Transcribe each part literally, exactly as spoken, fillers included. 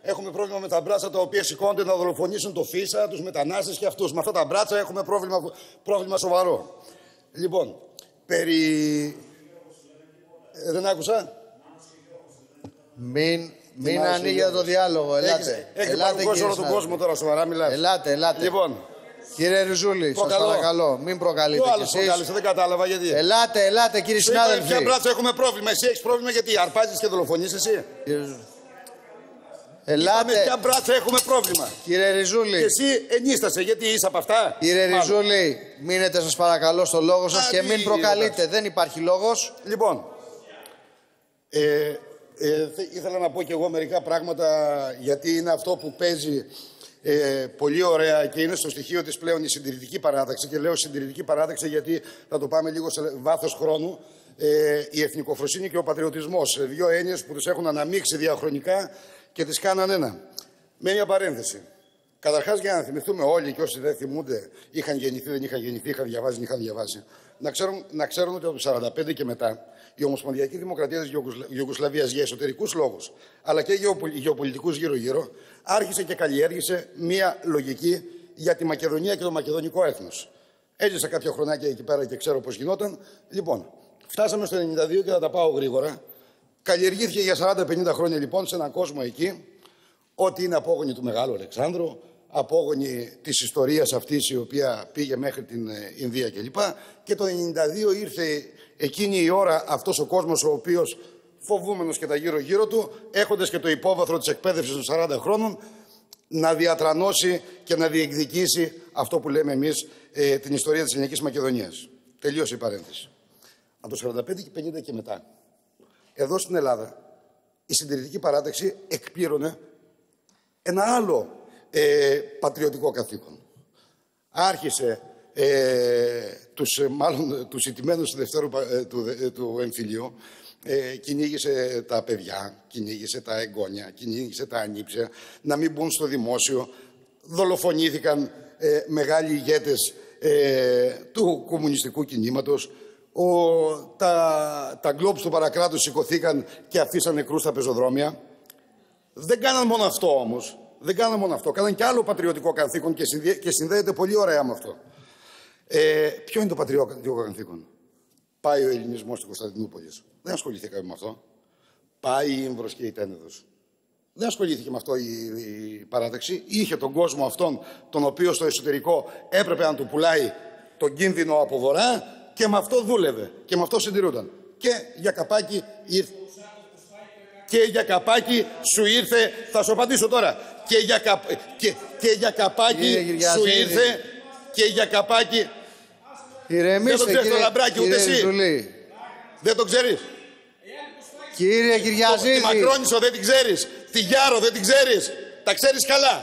Έχουμε πρόβλημα με τα μπράτσα τα οποία σηκώνονται να δολοφονήσουν το Φίσα, τους μετανάστες και αυτούς. Με αυτά τα μπράτσα έχουμε πρόβλημα, πρόβλημα σοβαρό. Λοιπόν, περί... Ε, δεν άκουσα. Μην, μην ανοίγετε το διάλογο. Ελάτε. Έχετε παρακολουθήσει όλο τον κόσμο τώρα, σοβαρά μιλάτε. Ελάτε, ελάτε. Λοιπόν. Κύριε Ριζούλη, σας παρακαλώ, μην προκαλείτε κι εσείς. Προκάλεσε, δεν κατάλαβα γιατί. Ελάτε, ελάτε κύριοι συνάδελφοι. Ποια μπράτσα έχουμε πρόβλημα, εσύ έχεις πρόβλημα γιατί αρπάζεις και δολοφονείς εσύ. Ελάτε. Είπαμε ποια μπράτσα έχουμε πρόβλημα. Κύριε Ριζούλη. Και εσύ ενίστασε γιατί είσαι από αυτά. Κύριε Ριζούλη, μείνετε σας παρακαλώ στο λόγο σας Α, και τι, μην προκαλείτε. Δεν υπάρχει λόγος. Λοιπόν, ε, ε, ήθελα να πω και εγώ μερικά πράγματα γιατί είναι αυτό που παίζει ε, πολύ ωραία και είναι στο στοιχείο της πλέον η συντηρητική παράταξη. Και λέω συντηρητική παράταξη γιατί θα το πάμε λίγο σε βάθος χρόνου. Ε, η εθνικοφροσύνη και ο πατριωτισμός. Δύο έννοιες που τους έχουν αναμίξει διαχρονικά και τις κάναν ένα. Με μια παρένθεση. Καταρχάς, για να θυμηθούμε όλοι και όσοι δεν θυμούνται, είχαν γεννηθεί, δεν είχαν γεννηθεί, είχαν διαβάσει, δεν είχαν διαβάσει, να ξέρουν, να ξέρουν ότι από το σαράντα πέντε και μετά η Ομοσπονδιακή Δημοκρατία της Ιουγκοσλαβίας για εσωτερικούς λόγους, αλλά και γεωπολιτικούς γύρω-γύρω, άρχισε και καλλιέργησε μια λογική για τη Μακεδονία και το μακεδονικό έθνος. Έζησα κάποια χρονάκια εκεί πέρα και ξέρω πώς γινόταν. Λοιπόν, φτάσαμε στο ενενήντα δύο και θα τα πάω γρήγορα. Καλλιεργήθηκε για σαράντα πενήντα χρόνια λοιπόν σε έναν κόσμο εκεί ότι είναι απόγονοι του Μεγάλου Αλεξάνδρου, απόγονοι της ιστορίας αυτής η οποία πήγε μέχρι την Ινδία κλπ. Και το ενενήντα δύο ήρθε εκείνη η ώρα αυτός ο κόσμος ο οποίος φοβούμενος και τα γύρω-γύρω του, έχοντας και το υπόβαθρο της εκπαίδευσης των σαράντα χρόνων, να διατρανώσει και να διεκδικήσει αυτό που λέμε εμείς ε, την ιστορία της Ελληνικής Μακεδονίας. Τελείωσε η παρένθεση. Από το σαράντα πέντε και πενήντα και μετά, εδώ στην Ελλάδα, η συντηρητική παράταξη εκπλήρωνε ένα άλλο ε, πατριωτικό καθήκον. Άρχισε ε, τους, μάλλον, τους ηττημένους του, δευτέρου, ε, του, ε, του εμφυλίου, ε, κυνήγησε τα παιδιά, κυνήγησε τα εγγόνια, κυνήγησε τα ανήψια, να μην μπουν στο δημόσιο. Δολοφονήθηκαν ε, μεγάλοι ηγέτες ε, του κομμουνιστικού κινήματος. Ο, τα, τα γκλόπς του παρακράτους σηκωθήκαν και αφήσαν νεκρούς στα πεζοδρόμια. Δεν κάναν μόνο αυτό όμως. Δεν κάναν μόνο αυτό. Κάναν και άλλο πατριωτικό καθήκον και, συνδέ, και συνδέεται πολύ ωραία με αυτό. Ε, ποιο είναι το πατριωτικό καθήκον? Πάει ο ελληνισμός της Κωνσταντινούπολης. Δεν ασχοληθήκαμε με αυτό. Πάει η Ήμβρος και η Τένεδος. Δεν ασχολήθηκε με αυτό η, η παράταξη. Είχε τον κόσμο αυτόν, τον οποίο στο εσωτερικό έπρεπε να του πουλάει τον κίνδυνο από βορρά και με αυτό δούλευε. Και με αυτό συντηρούνταν. Και για καπάκι ήρθε. Και για καπάκι σου ήρθε. Θα σου απαντήσω τώρα. Και για, καπ... και, και για καπάκι σου ήρθε. Και για καπάκι. Ηρεμήστε, δεν το ξέρεις κύριε, το Λαμπράκι ούτε εσύ. Ζουλή. Δεν το ξέρεις. Κύριε Κυριαζίδη. Τη Μακρόνισσο δεν την ξέρεις. Τη Γιάρο δεν την ξέρεις. Τα ξέρεις καλά.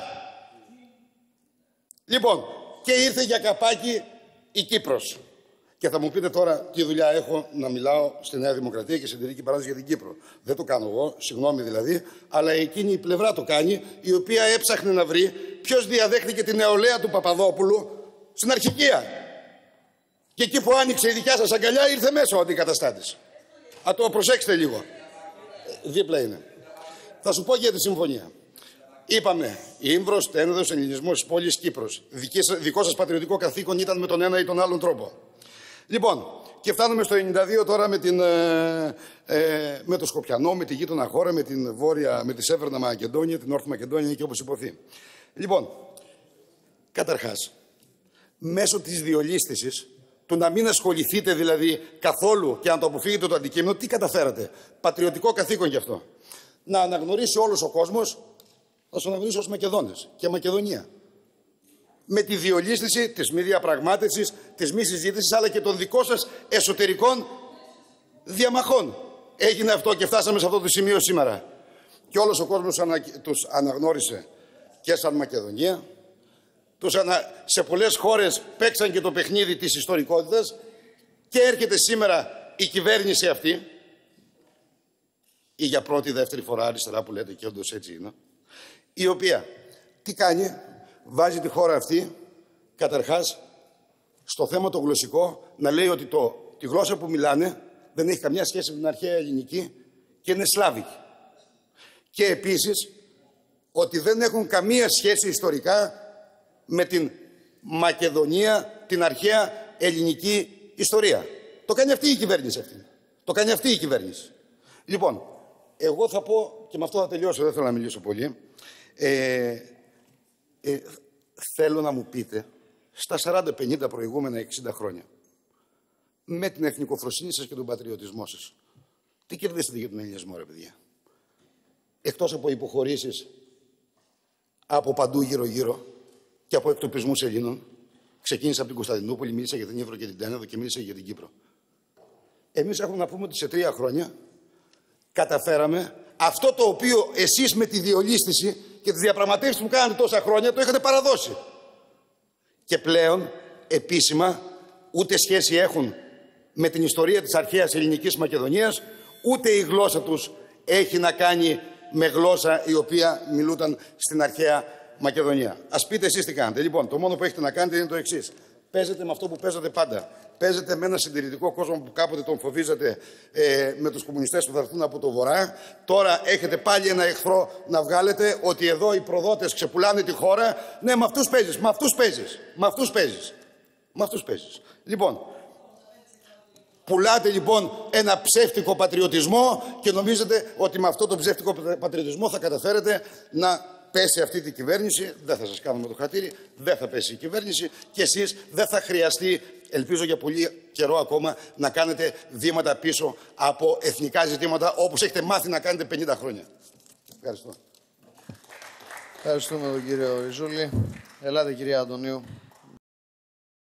Λοιπόν, και ήρθε για καπάκι η Κύπρος. Και θα μου πείτε τώρα τι δουλειά έχω να μιλάω στη Νέα Δημοκρατία και συντηρητική παράδοση για την Κύπρο. Δεν το κάνω εγώ, συγγνώμη δηλαδή, αλλά εκείνη η πλευρά το κάνει, η οποία έψαχνε να βρει ποιος διαδέχτηκε την νεολαία του Παπαδόπουλου στην αρχικία. Και εκεί που άνοιξε η δικιά σας αγκαλιά ήρθε μέσα ο αντικαταστάτης. Α, το προσέξτε λίγο. Δίπλα είναι. Θα σου πω για τη συμφωνία. Είπαμε, η Ήμβρος, Τένεδος, ελληνισμός της πόλης Κύπρος. Δικό σας πατριωτικό καθήκον ήταν με τον ένα ή τον άλλον τρόπο. Λοιπόν, και φτάνουμε στο ενενήντα δύο τώρα με, την, ε, ε, με το Σκοπιανό, με τη γείτονα χώρα, με την Βόρεια, με τη Σέβερνα Μακεδόνια, την Νόρθ Μακεδόνια και όπως υποθεί. Λοιπόν, καταρχάς, μέσω της διολίσθησης, του να μην ασχοληθείτε δηλαδή καθόλου και να το αποφύγετε το αντικείμενο, τι καταφέρατε? Πατριωτικό καθήκον γι' αυτό. Να αναγνωρίσει όλος ο κόσμος, θα σου αναγνωρίσει ως Μακεδόνες και Μακεδονία. Με τη διολίσθηση της μη διαπραγμάτευσης, της μη συζήτησης, αλλά και των δικών σας εσωτερικών διαμαχών. Έγινε αυτό και φτάσαμε σε αυτό το σημείο σήμερα. Και όλος ο κόσμος ανα... τους αναγνώρισε και σαν Μακεδονία. Τους ανα... Σε πολλές χώρες παίξαν και το παιχνίδι της ιστορικότητας και έρχεται σήμερα η κυβέρνηση αυτή, ή για πρώτη, δεύτερη φορά αριστερά που λέτε και όντως έτσι είναι, η οποία τι κάνει? Βάζει τη χώρα αυτή, καταρχάς, στο θέμα το γλωσσικό, να λέει ότι το, τη γλώσσα που μιλάνε δεν έχει καμιά σχέση με την αρχαία ελληνική και είναι σλάβικη. Και επίσης, ότι δεν έχουν καμία σχέση ιστορικά με την Μακεδονία, την αρχαία ελληνική ιστορία. Το κάνει αυτή η κυβέρνηση αυτή. Το κάνει αυτή η κυβέρνηση. Λοιπόν, εγώ θα πω, και με αυτό θα τελειώσω, δεν θέλω να μιλήσω πολύ. Ε, ε, θέλω να μου πείτε, στα σαράντα πενήντα προηγούμενα εξήντα χρόνια, με την εθνικοφροσύνη σας και τον πατριωτισμό σας, τι κερδίσατε για τον ελληνισμό, ρε παιδιά? Εκτός από υποχωρήσεις από παντού γύρω-γύρω και από εκτοπισμούς Ελλήνων. Ξεκίνησα από την Κωνσταντινούπολη, μίλησα για την Ύβρο και την Τένεδο και μίλησα για την Κύπρο. Εμείς έχουμε να πούμε ότι σε τρία χρόνια καταφέραμε αυτό το οποίο εσείς με τη διολίσθηση και τις διαπραγματεύσεις που κάνατε τόσα χρόνια το είχατε παραδώσει. Και πλέον επίσημα ούτε σχέση έχουν με την ιστορία της αρχαίας ελληνικής Μακεδονίας, ούτε η γλώσσα τους έχει να κάνει με γλώσσα η οποία μιλούταν στην αρχαία Μακεδονία. Ας πείτε εσείς τι κάνετε. Λοιπόν, το μόνο που έχετε να κάνετε είναι το εξής. Παίζετε με αυτό που παίζατε πάντα. Παίζετε με ένα συντηρητικό κόσμο που κάποτε τον φοβίζατε ε, με τους κομμουνιστές που θα έρθουν από το βορρά. Τώρα έχετε πάλι ένα εχθρό να βγάλετε, ότι εδώ οι προδότες ξεπουλάνε τη χώρα. Ναι, με αυτούς παίζεις, με αυτούς παίζεις, με αυτούς παίζεις. Με αυτούς παίζεις. Λοιπόν, πουλάτε λοιπόν ένα ψεύτικο πατριωτισμό και νομίζετε ότι με αυτό το ψεύτικο πατριωτισμό θα καταφέρετε να πέσει αυτή τη κυβέρνηση. Δεν θα σας κάνουμε το χατήρι, δεν θα πέσει η κυβέρνηση και εσείς δεν θα χρειαστεί, ελπίζω για πολύ καιρό ακόμα, να κάνετε βήματα πίσω από εθνικά ζητήματα όπως έχετε μάθει να κάνετε πενήντα χρόνια. Ευχαριστώ. Ευχαριστούμε τον κύριο Ριζούλη. Ελάτε κυρία Αντωνίου.